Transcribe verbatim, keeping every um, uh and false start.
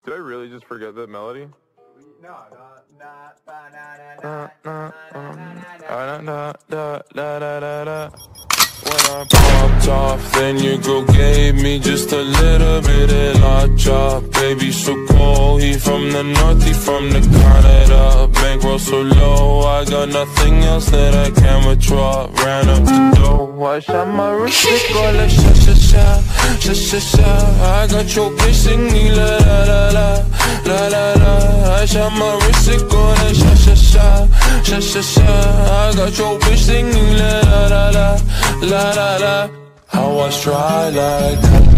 Did I really just forget that melody? No, no, When I popped off, then your girl gave me just a little bit of la chop. Baby so cold, he from the north, he from the Canada. Bankroll so low, I got nothing else that I can withdraw. Ran up the dough, I shot my wrist, it go like sha sha sha, sha sha sha. I got your bitch singing la la la la, la la la. I shot my wrist, it go like sha sha sha, sha sha sha. I got your bitch singing la la la la, la la la. I was dry like